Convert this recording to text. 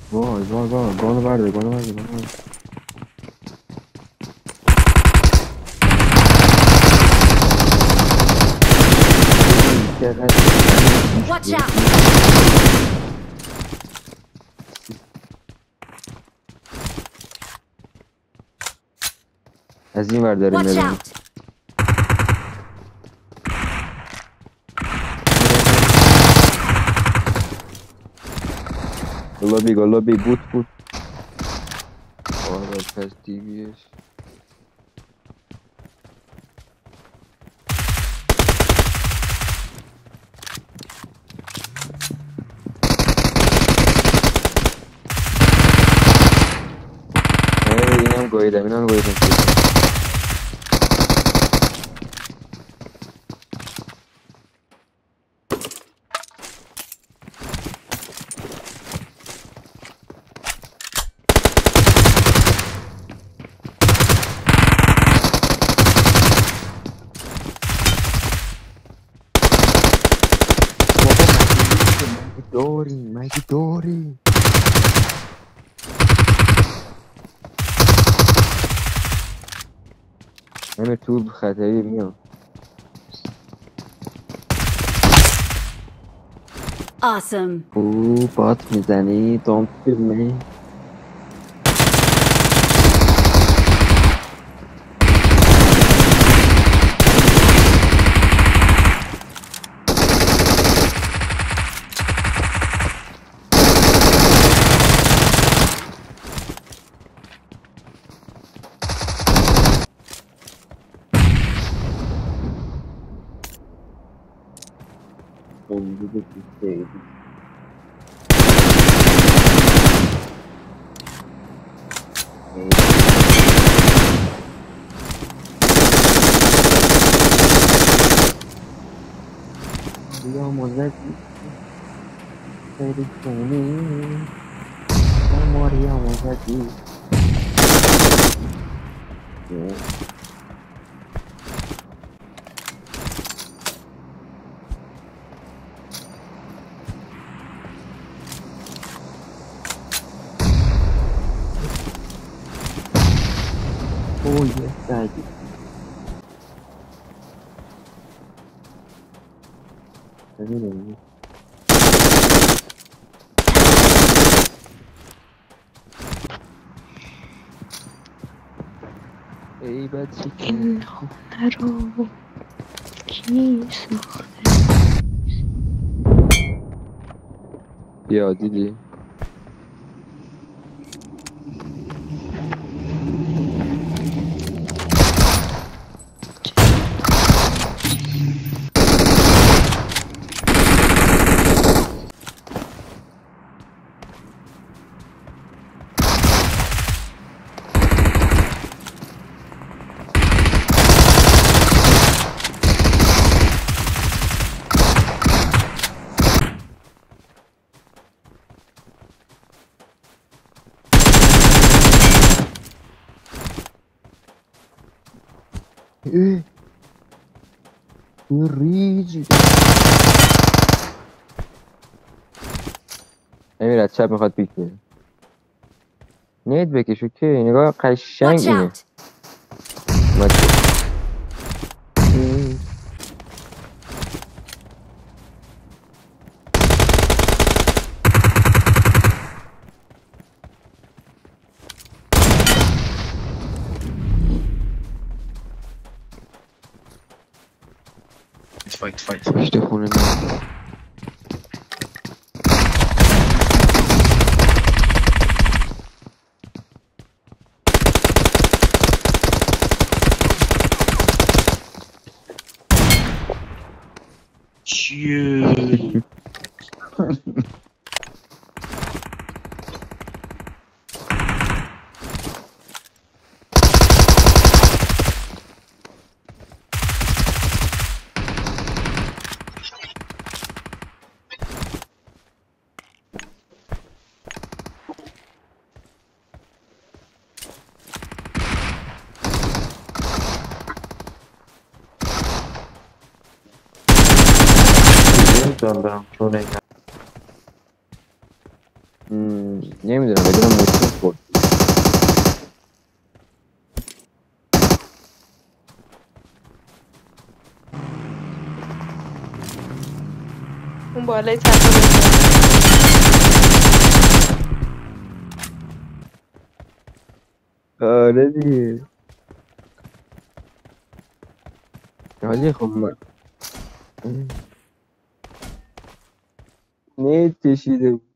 وای وای وای گانو برده گانو برده گانو برده. چقدر Watch out! از این ور داره Watch میاد out! گلابی بود آره پس دیویش اینم گویدم مگه داری همه تو خطری میام Awesome. او بات میزنی don't kill me امروز دیگه یا مزدی خیلی کنی ماریا مزدی اوه یه سگی ببینیم ای بچه این خونه رو کی ساخته؟ بیا دیدی ریجی امیر از چپ میخواد پیک بره نید بکشو که نگاه قشنگ Watch اینه out! اومد که. پشت خونه من چیه نمیتونم برم چون این نمیدونم بدونم موسی خورد. اون بالای تپه بود. آره دیگه. حاجی خب من نیت کشیده بود.